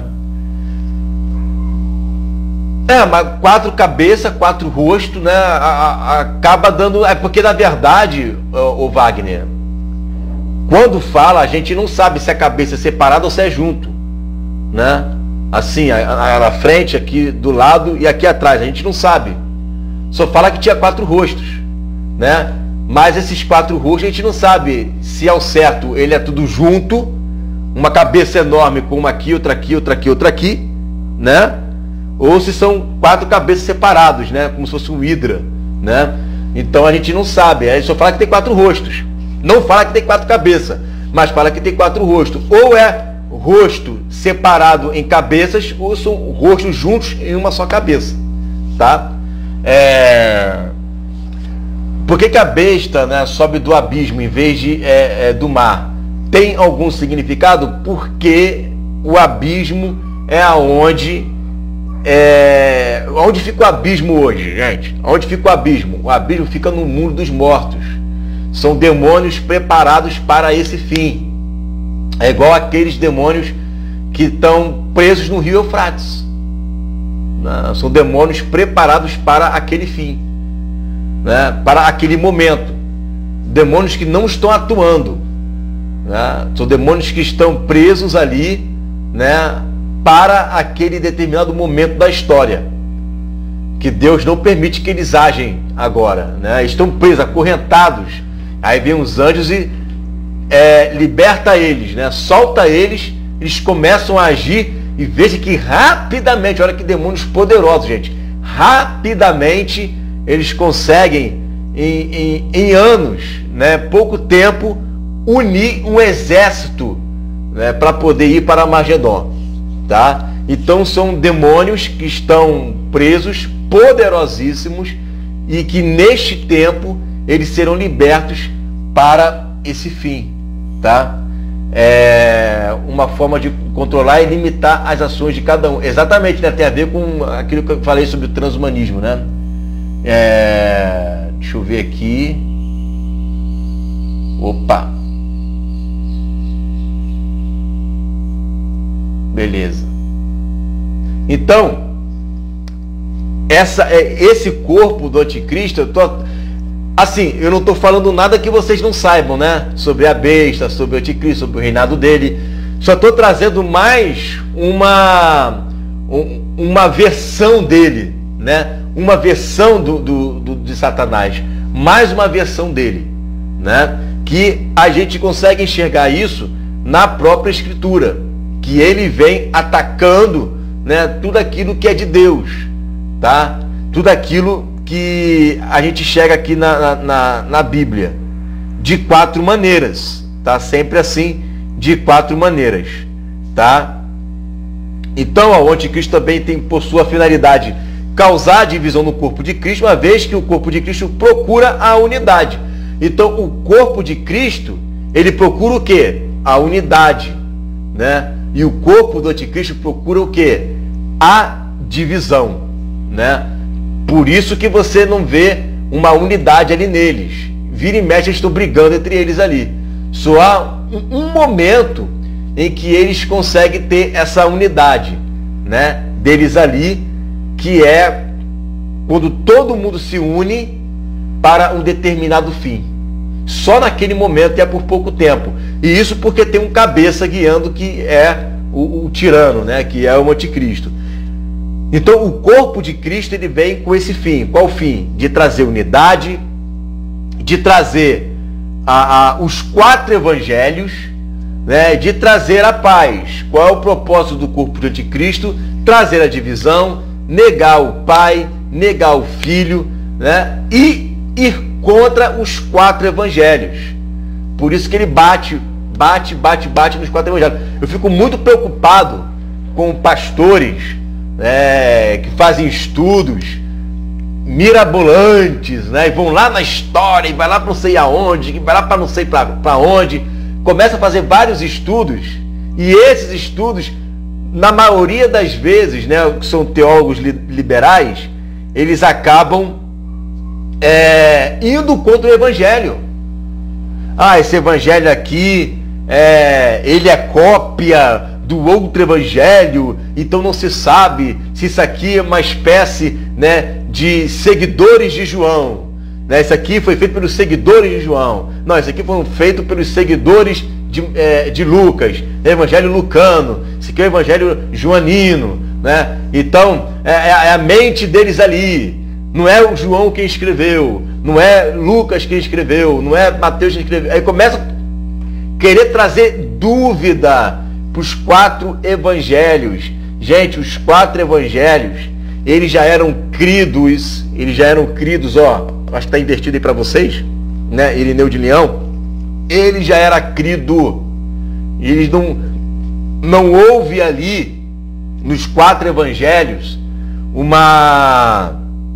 A: É, mas quatro cabeças, quatro rostos, né? A, a, acaba dando. É porque, na verdade, o, o Wagner, quando fala, a gente não sabe se a cabeça é separada ou se é junto, né? Assim, a, a, na frente, aqui do lado e aqui atrás, a gente não sabe. Só fala que tinha quatro rostos, né? Mas esses quatro rostos a gente não sabe se ao certo ele é tudo junto, uma cabeça enorme com uma aqui, outra aqui, outra aqui, outra aqui, né? Ou se são quatro cabeças separados, né? Como se fosse um hidra, né? Então a gente não sabe. Aí só fala que tem quatro rostos. Não fala que tem quatro cabeças, mas fala que tem quatro rostos. Ou é rosto separado em cabeças, ou são rostos juntos em uma só cabeça, tá? É... Por que que a besta, né, sobe do abismo em vez de, é, é, do mar? Tem algum significado? Porque o abismo é aonde... É... Onde fica o abismo hoje, gente? Onde fica o abismo? O abismo fica no mundo dos mortos. São demônios preparados para esse fim. É igual aqueles demônios que estão presos no rio Eufrates. São demônios preparados para aquele fim, né? Para aquele momento. Demônios que não estão atuando, né? São demônios que estão presos ali, né? Para aquele determinado momento da história, que Deus não permite que eles agem agora, né? Estão presos, acorrentados. Aí vem os anjos e é, liberta eles, né? Solta eles, eles começam a agir. E veja que rapidamente, olha que demônios poderosos, gente, rapidamente eles conseguem, em, em, em anos, né, pouco tempo, unir um exército, né, para poder ir para Armagedon, tá? Então são demônios que estão presos, poderosíssimos, e que neste tempo eles serão libertos para esse fim, tá? É uma forma de controlar e limitar as ações de cada um. Exatamente, né? Tem a ver com aquilo que eu falei sobre o transhumanismo, né? É... Deixa eu ver aqui. Opa! Beleza. Então, essa, é, esse corpo do anticristo, eu tô... Assim, eu não estou falando nada que vocês não saibam, né? Sobre a besta, sobre o anticristo, sobre o reinado dele. Só estou trazendo mais uma, um, uma versão dele, né? Uma versão do, do, do, de Satanás. Mais uma versão dele, né? Que a gente consegue enxergar isso na própria Escritura. Que ele vem atacando, né, tudo aquilo que é de Deus, tá? Tudo aquilo que a gente chega aqui na, na, na Bíblia, de quatro maneiras, tá? Sempre assim, de quatro maneiras, tá? Então, ó, o anticristo também tem, por sua finalidade, causar divisão no corpo de Cristo, uma vez que o corpo de Cristo procura a unidade. Então, o corpo de Cristo, ele procura o quê? A unidade, né? E o corpo do anticristo procura o quê? A divisão, né? Por isso que você não vê uma unidade ali neles. Vira e mexe, eles estão brigando entre eles ali. Só há um momento em que eles conseguem ter essa unidade, né, deles ali, que é quando todo mundo se une para um determinado fim. Só naquele momento, e é por pouco tempo. E isso porque tem um cabeça guiando, que é o, o tirano, né, que é o anticristo. Então o corpo de Cristo, ele vem com esse fim. Qual o fim? De trazer unidade, de trazer a, a, os quatro evangelhos, né, de trazer a paz. Qual é o propósito do corpo do anticristo? Trazer a divisão, negar o Pai, negar o Filho, né, e ir contra os quatro evangelhos. Por isso que ele bate, bate, bate, bate nos quatro evangelhos. Eu fico muito preocupado com pastores, né, que fazem estudos mirabolantes, né, e vão lá na história, e vai lá para não sei aonde, e vai lá para não sei para onde, começa a fazer vários estudos, e esses estudos, na maioria das vezes, né, que são teólogos liberais, eles acabam é, indo contra o evangelho. Ah, esse evangelho aqui, é, ele é cópia do outro evangelho, então não se sabe se isso aqui é uma espécie, né, de seguidores de João, né? Isso aqui foi feito pelos seguidores de João. Não, isso aqui foi feito pelos seguidores de, é, de Lucas, é evangelho lucano, isso aqui é o evangelho joanino, né? Então é, é a mente deles ali. Não é o João quem escreveu, não é Lucas quem escreveu, não é Mateus quem escreveu. Aí começa a querer trazer dúvida para os quatro evangelhos. Gente, os quatro evangelhos, eles já eram cridos, eles já eram cridos, ó, acho que está invertido aí para vocês, né, Irineu de Leão, ele já era crido, eles não, não houve ali, nos quatro evangelhos, uma,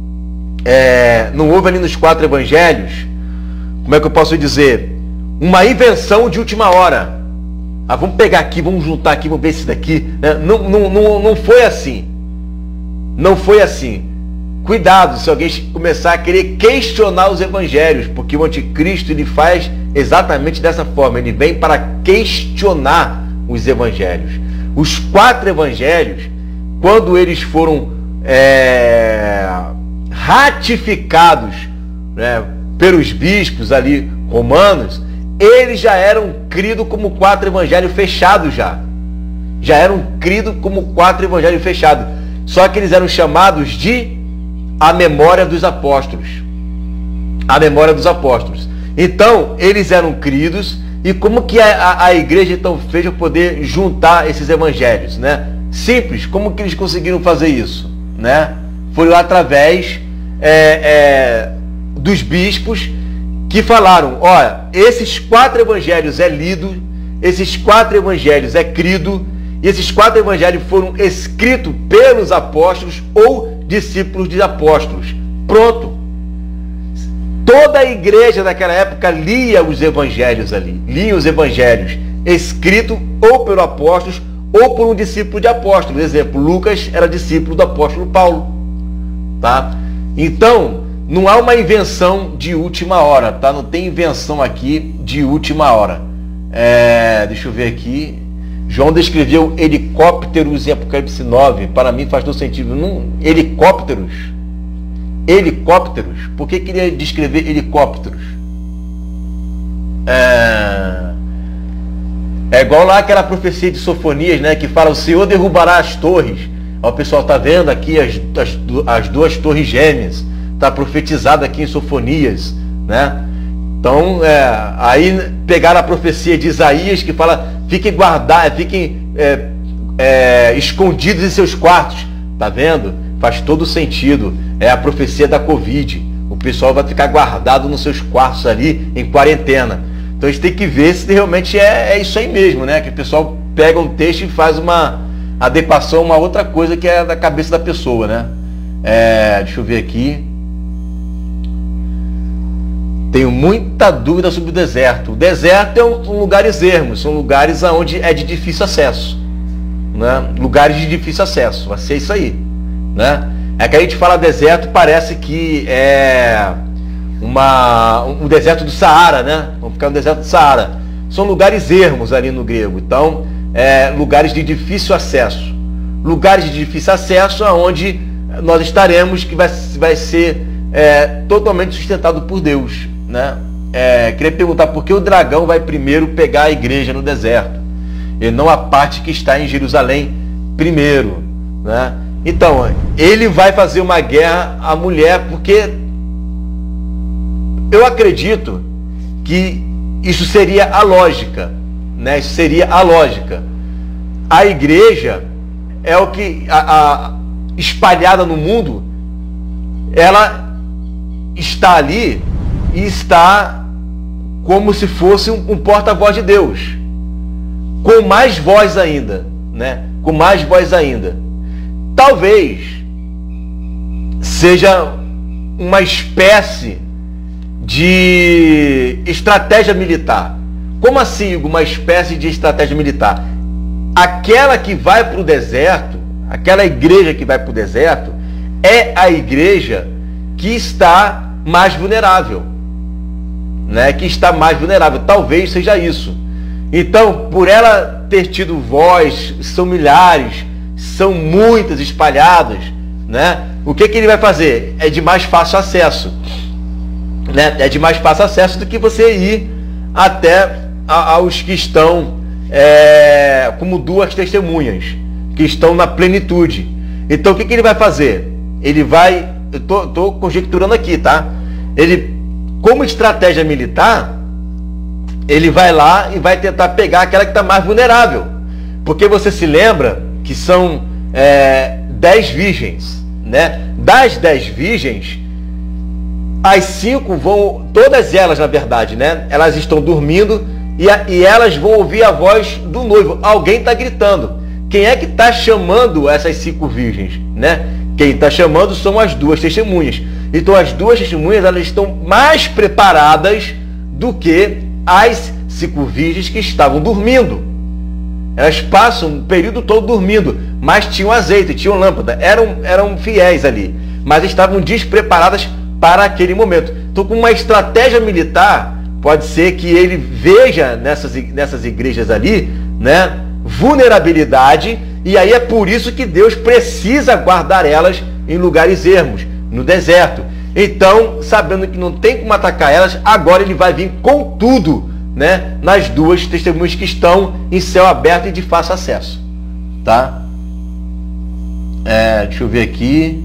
A: é, não houve ali nos quatro evangelhos, como é que eu posso dizer, uma invenção de última hora. Ah, vamos pegar aqui, vamos juntar aqui, vamos ver esse daqui, né? Não, não, não, não foi assim. Não foi assim. Cuidado se alguém começar a querer questionar os evangelhos, porque o anticristo, ele faz exatamente dessa forma. Ele vem para questionar os evangelhos. Os quatro evangelhos, quando eles foram é, ratificados, né, pelos bispos ali romanos, eles já eram cridos como quatro evangelhos fechados já. Já eram cridos como quatro evangelhos fechados. Só que eles eram chamados de a memória dos apóstolos. A memória dos apóstolos. Então, eles eram cridos. E como que a, a, a igreja então fez para poder juntar esses evangelhos, né? Simples. Como que eles conseguiram fazer isso, né? Foi lá através é, é, dos bispos que falaram, olha, esses quatro evangelhos é lido, esses quatro evangelhos é crido, e esses quatro evangelhos foram escritos pelos apóstolos ou discípulos de apóstolos. Pronto. Toda a igreja daquela época lia os evangelhos ali, lia os evangelhos, escrito ou pelos apóstolos ou por um discípulo de apóstolo. Por exemplo, Lucas era discípulo do apóstolo Paulo. Tá? Então, não há uma invenção de última hora, tá? Não tem invenção aqui de última hora. É, deixa eu ver aqui. João descreveu helicópteros em Apocalipse nove. Para mim faz todo sentido. Não, helicópteros. Helicópteros. Por que queria descrever helicópteros? É, é igual lá aquela profecia de Sofonias, né? Que fala, o Senhor derrubará as torres. Ó, o pessoal está vendo aqui as, as, as duas torres gêmeas. Está profetizado aqui em Sofonias, né? Então, é, aí pegaram a profecia de Isaías que fala, fiquem guardados, fiquem é, é, escondidos em seus quartos. Tá vendo? Faz todo sentido. É a profecia da Covid. O pessoal vai ficar guardado nos seus quartos ali, em quarentena. Então a gente tem que ver se realmente é, é isso aí mesmo, né? Que o pessoal pega um texto e faz uma adequação a uma outra coisa que é da cabeça da pessoa, né? É, deixa eu ver aqui. Tenho muita dúvida sobre o deserto. O deserto é um, um lugares ermos, são lugares onde é de difícil acesso, né? Lugares de difícil acesso, vai ser isso aí, né? É que a gente fala deserto, parece que é uma, um deserto do Saara, né? Vamos ficar no deserto do Saara. São lugares ermos ali no grego, então, é, lugares de difícil acesso. Lugares de difícil acesso aonde nós estaremos, que vai, vai ser é, totalmente sustentado por Deus, né? É, queria perguntar por que o dragão vai primeiro pegar a igreja no deserto e não a parte que está em Jerusalém primeiro, né? Então, ele vai fazer uma guerra à mulher porque eu acredito que isso seria a lógica, né? Isso seria a lógica. A igreja é o que a, a espalhada no mundo, ela está ali e está como se fosse um, um porta-voz de Deus, com mais voz ainda, né? Com mais voz ainda. Talvez seja uma espécie de estratégia militar. Como assim, uma espécie de estratégia militar? Aquela que vai para o deserto, aquela igreja que vai para o deserto, é a igreja que está mais vulnerável, né? Que está mais vulnerável. Talvez seja isso. Então, por ela ter tido voz, são milhares, são muitas espalhadas, né? O que que ele vai fazer? É de mais fácil acesso, né? É de mais fácil acesso do que você ir até a, aos que estão é, como duas testemunhas, que estão na plenitude. Então, o que que ele vai fazer? Ele vai, eu tô, tô conjecturando aqui, tá? Ele, como estratégia militar, ele vai lá e vai tentar pegar aquela que está mais vulnerável. Porque você se lembra que são é, dez virgens, né? Das dez virgens, as cinco vão, todas elas na verdade, né? Elas estão dormindo e, a, e elas vão ouvir a voz do noivo. Alguém está gritando. Quem é que está chamando essas cinco virgens, né? Quem está chamando são as duas testemunhas. Então as duas testemunhas, elas estão mais preparadas do que as cinco virgens que estavam dormindo. Elas passam o período todo dormindo, mas tinham azeite, tinham lâmpada, eram, eram fiéis ali, mas estavam despreparadas para aquele momento. Então, com uma estratégia militar, pode ser que ele veja nessas, nessas igrejas ali, né, vulnerabilidade, e aí é por isso que Deus precisa guardar elas em lugares ermos, no deserto. Então, sabendo que não tem como atacar elas, agora ele vai vir com tudo, né, nas duas testemunhas que estão em céu aberto e de fácil acesso, tá? É, deixa eu ver aqui.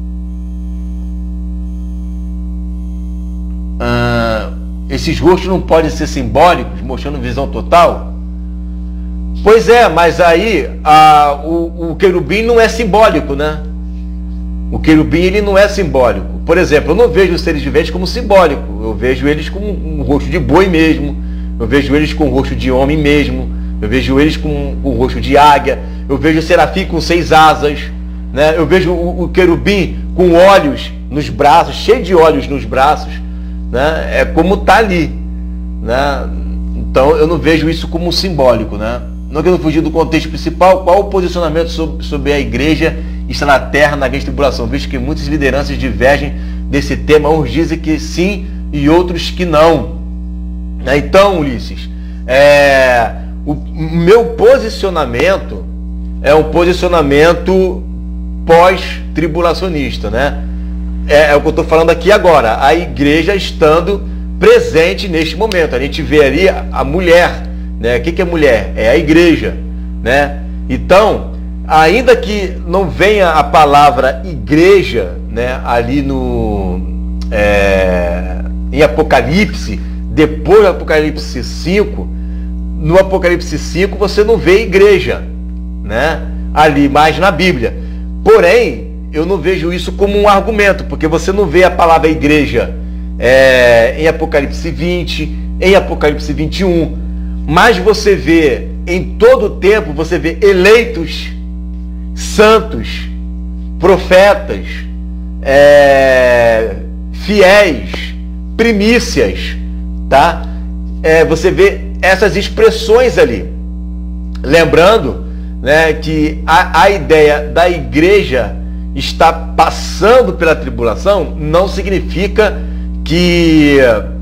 A: Ah, esses rostos não podem ser simbólicos, mostrando visão total? Pois é, mas aí a, o, o querubim não é simbólico, né? O querubim, ele não é simbólico. Por exemplo, eu não vejo os seres viventes como simbólico. Eu vejo eles com um rosto de boi mesmo. Eu vejo eles com o rosto de homem mesmo. Eu vejo eles com, com o rosto de águia. Eu vejo o serafim com seis asas, né? Eu vejo o, o querubim com olhos nos braços, cheio de olhos nos braços, né? É como está ali, né? Então eu não vejo isso como simbólico, né? Não quero fugir do contexto principal. Qual o posicionamento sobre, sobre a igreja está na terra na grande tribulação, visto que muitas lideranças divergem desse tema, uns dizem que sim e outros que não. Então, Ulisses, é, o meu posicionamento é um posicionamento pós-tribulacionista, né? É, é o que eu estou falando aqui agora, a igreja estando presente neste momento. A gente vê ali a, a mulher, né? O que, que é mulher? É a igreja, né? Então, ainda que não venha a palavra igreja, né, ali no é, em Apocalipse, depois do Apocalipse cinco, no Apocalipse cinco você não vê igreja, né, ali mais na Bíblia. Porém, eu não vejo isso como um argumento, porque você não vê a palavra igreja é, em Apocalipse vinte, em Apocalipse vinte e um, mas você vê em todo o tempo, você vê eleitos, santos, profetas, é, fiéis, primícias, tá? É, você vê essas expressões ali. Lembrando, né, que a, a ideia da igreja estar passando pela tribulação não significa que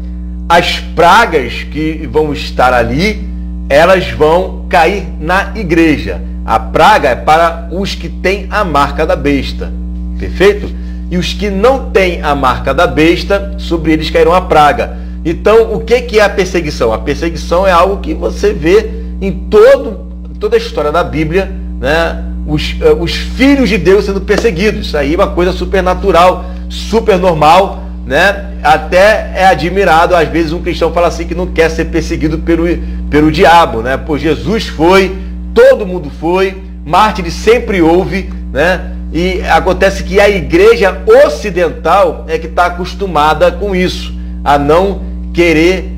A: as pragas que vão estar ali, elas vão cair na igreja. A praga é para os que têm a marca da besta, perfeito? E os que não têm a marca da besta, sobre eles cairão a praga. Então, o que que é a perseguição? A perseguição é algo que você vê em todo, toda a história da Bíblia, né? Os, os filhos de Deus sendo perseguidos. Isso aí é uma coisa super natural, super normal, né? Até é admirado, às vezes um cristão fala assim que não quer ser perseguido pelo, pelo diabo, né? Pois Jesus foi, todo mundo foi, mártires sempre houve, né? E acontece que a igreja ocidental é que está acostumada com isso, a não querer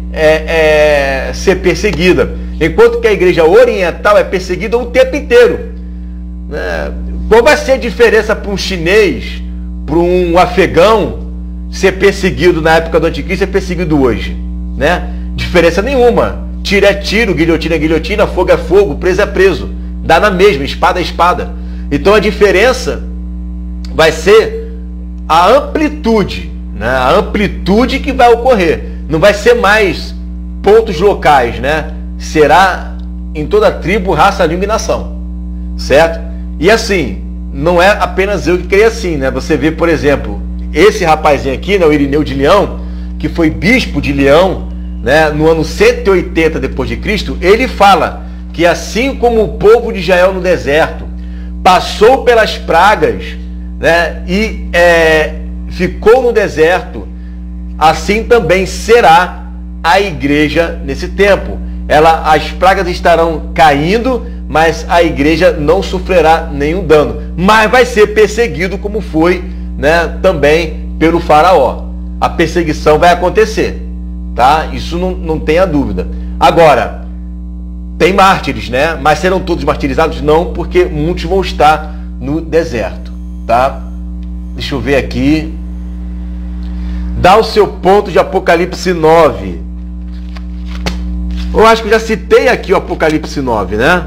A: é, é, ser perseguida, enquanto que a igreja oriental é perseguida o tempo inteiro, né? Qual vai ser a diferença para um chinês, para um afegão ser perseguido na época do anticristo e ser perseguido hoje, né? Diferença nenhuma. Tiro é tiro, guilhotina é guilhotina, fogo é fogo, preso é preso, dá na mesma, espada é espada. Então a diferença vai ser a amplitude, né? A amplitude que vai ocorrer. Não vai ser mais pontos locais, né? Será em toda a tribo, raça, língua e nação, certo? E assim, não é apenas eu que creio assim, né? Você vê, por exemplo, esse rapazinho aqui, né, o Irineu de Leão, que foi bispo de Leão, né, no ano cento e oitenta depois de Cristo, ele fala que assim como o povo de Israel no deserto passou pelas pragas, né, e é, ficou no deserto, assim também será a igreja nesse tempo. Ela, as pragas estarão caindo, mas a igreja não sofrerá nenhum dano, mas vai ser perseguido como foi, né, também pelo faraó. A perseguição vai acontecer, tá? Isso não, não tenha dúvida. Agora, tem mártires, né? Mas serão todos martirizados? Não, porque muitos vão estar no deserto, tá? Deixa eu ver aqui. Dá o seu ponto de Apocalipse nove. Eu acho que eu já citei aqui o Apocalipse nove, né?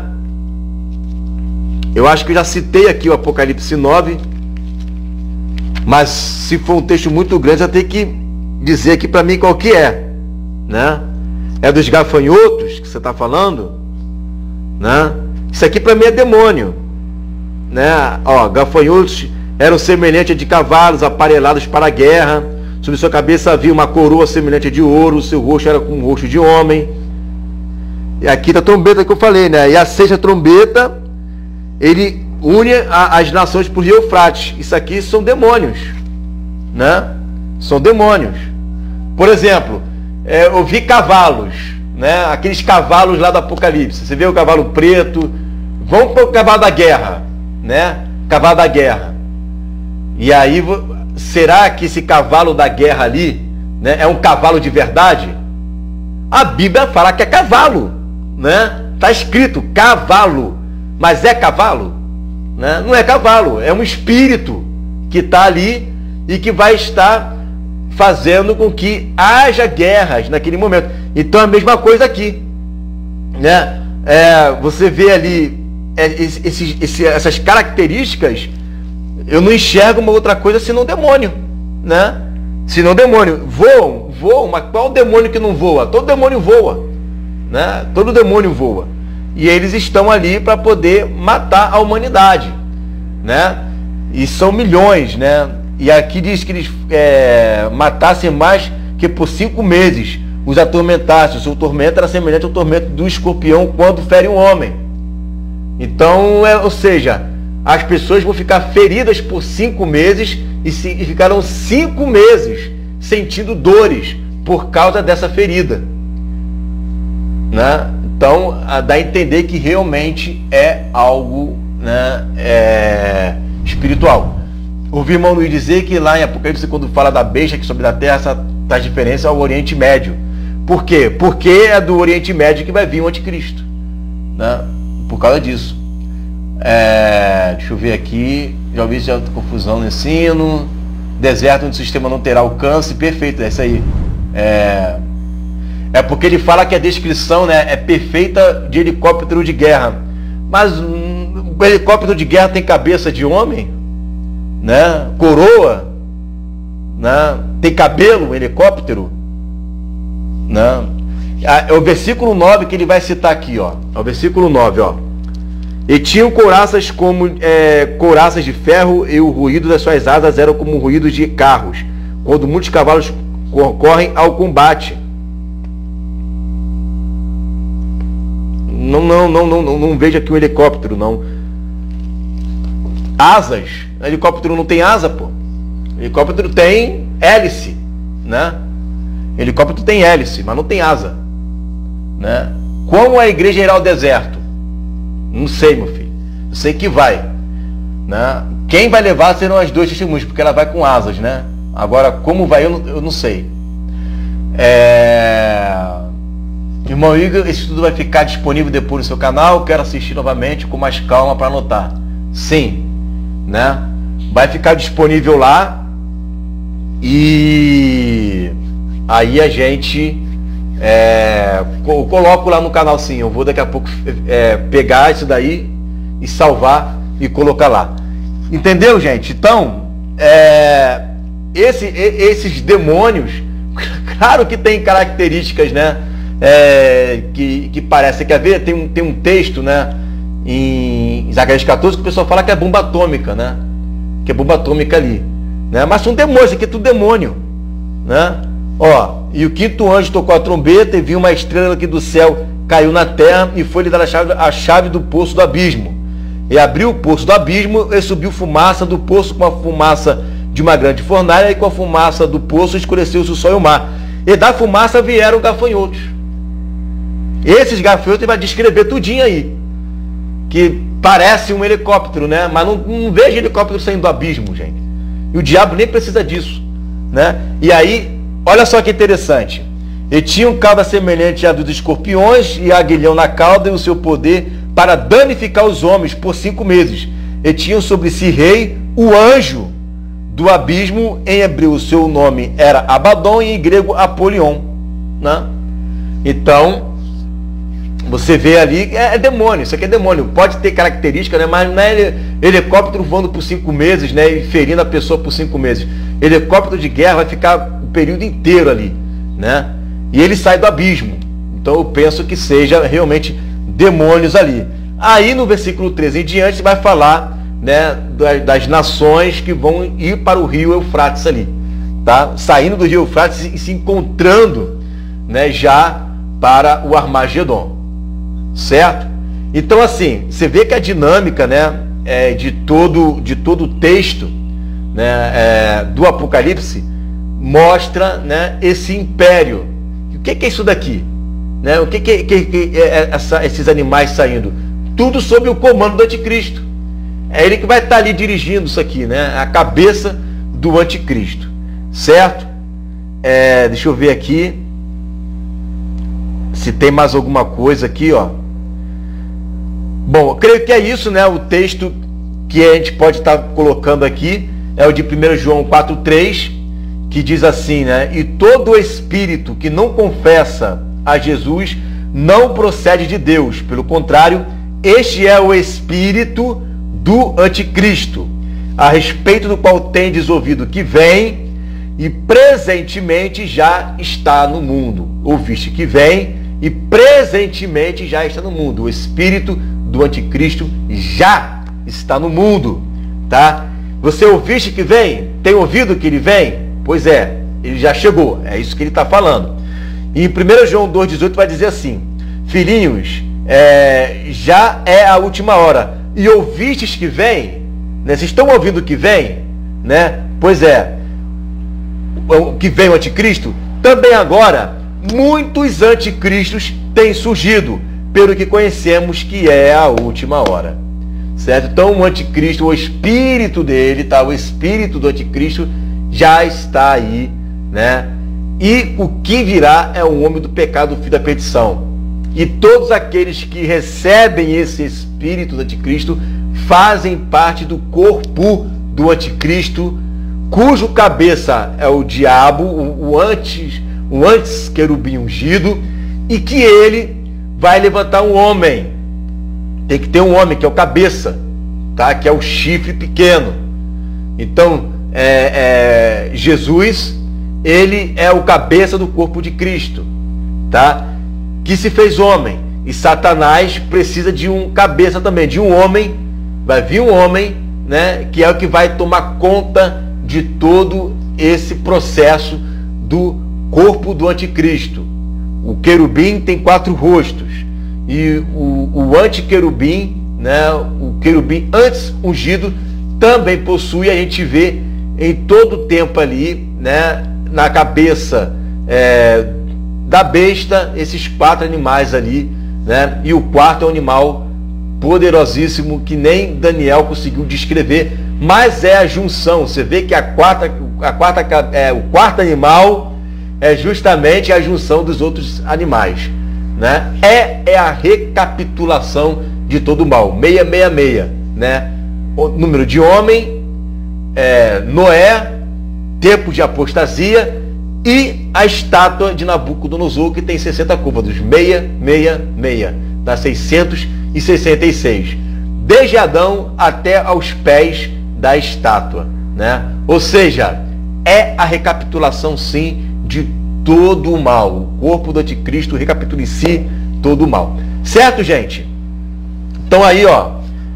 A: Eu acho que eu já citei aqui o Apocalipse nove. Mas se for um texto muito grande, já tem que dizer aqui para mim qual que é, né? É dos gafanhotos que você está falando, né? Isso aqui para mim é demônio, né? Ó, gafanhotos eram semelhantes de cavalos aparelhados para a guerra. Sobre sua cabeça havia uma coroa semelhante de ouro. O seu rosto era como o rosto de homem. E aqui tá a trombeta que eu falei, né? E a sexta trombeta, ele une a, as nações por rio Eufrates. Isso aqui são demônios, né? São demônios. Por exemplo, é, eu vi cavalos, né? Aqueles cavalos lá do Apocalipse. Você vê o cavalo preto. Vamos para o cavalo da guerra, né? Cavalo da guerra. E aí, será que esse cavalo da guerra ali, né, é um cavalo de verdade? A Bíblia fala que é cavalo, né? Tá escrito cavalo, mas é cavalo? Né? Não é cavalo, é um espírito que está ali e que vai estar fazendo com que haja guerras naquele momento. Então é a mesma coisa aqui, né? É, você vê ali é, esse, esse, essas características. Eu não enxergo uma outra coisa senão demônio, né? Senão demônio. Voam, voam, mas qual demônio que não voa? Todo demônio voa, né? Todo demônio voa. E eles estão ali para poder matar a humanidade, né? E são milhões, né? E aqui diz que eles é, matassem mais que por cinco meses os atormentassem. O seu tormento era semelhante ao tormento do escorpião quando fere um homem. Então, é, ou seja, as pessoas vão ficar feridas por cinco meses e, se, e ficarão cinco meses sentindo dores por causa dessa ferida, né? Então, dá a entender que realmente é algo, né, é, espiritual. Ouvi o irmão Luiz dizer que lá em Apocalipse, quando fala da besta que sobe da terra, essa traz diferença ao Oriente Médio. Por quê? Porque é do Oriente Médio que vai vir o anticristo, né? Por causa disso. É, deixa eu ver aqui. Já ouvi já confusão no ensino. deserto onde o sistema não terá alcance, perfeito, é isso aí. É, é porque ele fala que a descrição, né, é perfeita de helicóptero de guerra. Mas um, o helicóptero de guerra tem cabeça de homem, né? Coroa, né? Tem cabelo, um helicóptero, né? É o versículo nove que ele vai citar aqui, ó. É o versículo nove, ó. E tinham couraças como é, couraças de ferro, e o ruído das suas asas era como o ruído de carros, quando muitos cavalos correm ao combate. Não, não, não, não, não, não vejo aqui um helicóptero, não. Asas. O helicóptero não tem asa, pô. O helicóptero tem hélice, né? O helicóptero tem hélice, mas não tem asa, né? Como a igreja irá ao deserto? Não sei, meu filho. Eu sei que vai, né? Quem vai levar serão as duas testemunhas, porque ela vai com asas, né? Agora, como vai, eu não, eu não sei. É... Irmão Igor, esse estudo vai ficar disponível depois no seu canal. Quero assistir novamente com mais calma para anotar. Sim, né? Vai ficar disponível lá. E aí a gente é, coloco lá no canal, sim. Eu vou daqui a pouco é, pegar isso daí e salvar e colocar lá. Entendeu, gente? Então, é, esse, esses demônios, claro que tem características, né? É, que, que parece, quer ver? Tem um, tem um texto, né? Em Zacarias quatorze que o pessoal fala que é bomba atômica, né? Que é bomba atômica ali, né? Mas são demônios, isso aqui é tudo demônio, né? Ó, e o quinto anjo tocou a trombeta e viu uma estrela aqui do céu, caiu na terra e foi lhe dar a chave, a chave do poço do abismo. E abriu o poço do abismo e subiu fumaça do poço com a fumaça de uma grande fornalha, e com a fumaça do poço escureceu-se o sol e o mar. E da fumaça vieram gafanhotos. Esses gafanhotos ele vai descrever tudinho aí, que parece um helicóptero, né? Mas não, não vejo helicóptero saindo do abismo, gente. E o diabo nem precisa disso, né? E aí, olha só que interessante. E tinha um cauda semelhante a dos escorpiões, e aguilhão na cauda, e o seu poder para danificar os homens por cinco meses. E tinham sobre si rei, o anjo do abismo. Em hebreu o seu nome era Abaddon, e em grego Apolion, né? Então você vê ali, é, é demônio, isso aqui é demônio. Pode ter característica, né? Mas não é helicóptero voando por cinco meses, né? E ferindo a pessoa por cinco meses. Helicóptero de guerra vai ficar o período inteiro ali, né? E ele sai do abismo. Então eu penso que seja realmente demônios ali. Aí no versículo treze em diante vai falar, né, das, das nações que vão ir para o rio Eufrates ali, tá? Saindo do rio Eufrates e se encontrando, né, já para o Armagedon. Certo? Então, assim, você vê que a dinâmica, né, é, de todo de todo o texto, né, é, do Apocalipse mostra, né, esse império. O que, que é isso daqui? Né? O que, que, que, que é essa, esses animais saindo? Tudo sob o comando do anticristo. É ele que vai estar ali dirigindo isso aqui, né? A cabeça do anticristo. Certo? É, deixa eu ver aqui se tem mais alguma coisa aqui, ó. Bom, eu creio que é isso, né? O texto que a gente pode estar colocando aqui é o de primeiro João quatro, três, que diz assim, né? E todo espírito que não confessa a Jesus não procede de Deus. Pelo contrário, este é o espírito do anticristo, a respeito do qual tendes ouvido que vem e presentemente já está no mundo. Ouviste que vem e presentemente já está no mundo. O espírito do anticristo já está no mundo, tá? Você ouviste que vem? Tem ouvido que ele vem? Pois é, ele já chegou, é isso que ele está falando. E em primeiro João dois, dezoito vai dizer assim: filhinhos, é, já é a última hora, e ouvistes que vem, né? Vocês estão ouvindo que vem, né? Pois é, o que vem o anticristo, também agora muitos anticristos têm surgido, pelo que conhecemos que é a última hora. Certo? Então o anticristo, o espírito dele, tá? O espírito do anticristo já está aí, né? E o que virá é o homem do pecado, o filho da perdição. E todos aqueles que recebem esse espírito do anticristo fazem parte do corpo do anticristo, cujo cabeça é o diabo, o, o antes, o antes querubim ungido, e que ele vai levantar um homem. Tem que ter um homem que é o cabeça, tá? Que é o chifre pequeno. Então, é, é, Jesus, ele é o cabeça do corpo de Cristo, tá? Que se fez homem. E Satanás precisa de um cabeça também, de um homem. Vai vir um homem, né? Que é o que vai tomar conta de todo esse processo do corpo do anticristo. O querubim tem quatro rostos. E o, o antiquerubim, né? O querubim antes ungido, também possui, a gente vê em todo o tempo ali, né? Na cabeça é, da besta, esses quatro animais ali, né? E o quarto é um animal poderosíssimo que nem Daniel conseguiu descrever, mas é a junção. Você vê que a quarta, a quarta, é, o quarto animal é justamente a junção dos outros animais, né? É, é a recapitulação de todo o mal, seiscentos e sessenta e seis, né? O número de homem, é, Noé, tempo de apostasia e a estátua de Nabucodonosor, que tem sessenta côvados, seiscentos e sessenta e seis, dá seiscentos e sessenta e seis, desde Adão até aos pés da estátua, né? Ou seja, é a recapitulação sim de todo o mal. O corpo do anticristo recapitula em si todo o mal, certo, gente? Então aí, ó,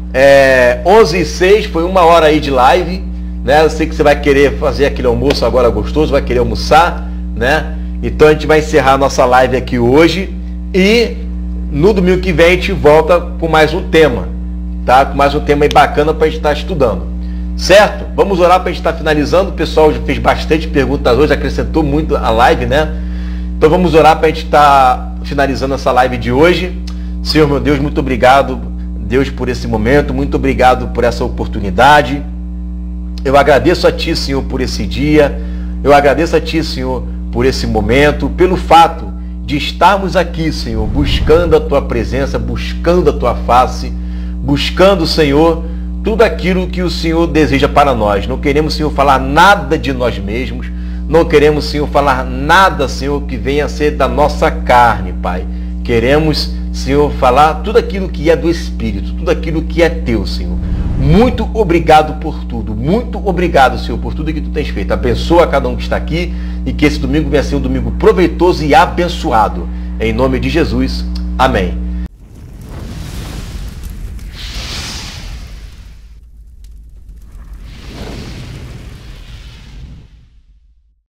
A: é, onze e seis, foi uma hora aí de live, né? Eu sei que você vai querer fazer aquele almoço agora gostoso, vai querer almoçar, né? Então a gente vai encerrar a nossa live aqui hoje e no domingo que vem a gente volta com mais um tema, tá? Com mais um tema aí bacana para a gente estar estudando, certo? Vamos orar para a gente estar finalizando. O pessoal já fez bastante perguntas hoje, acrescentou muito a live, né? Então vamos orar para a gente estar finalizando essa live de hoje. Senhor, meu Deus, muito obrigado, Deus, por esse momento, muito obrigado por essa oportunidade. Eu agradeço a Ti, Senhor, por esse dia. Eu agradeço a Ti, Senhor, por esse momento, pelo fato de estarmos aqui, Senhor, buscando a Tua presença, buscando a Tua face, buscando, Senhor, tudo aquilo que o Senhor deseja para nós. Não queremos, Senhor, falar nada de nós mesmos. Não queremos, Senhor, falar nada, Senhor, que venha a ser da nossa carne, Pai. Queremos, Senhor, falar tudo aquilo que é do Espírito, tudo aquilo que é Teu, Senhor. Muito obrigado por tudo. Muito obrigado, Senhor, por tudo que Tu tens feito. Abençoa cada um que está aqui e que esse domingo venha ser um domingo proveitoso e abençoado. Em nome de Jesus. Amém.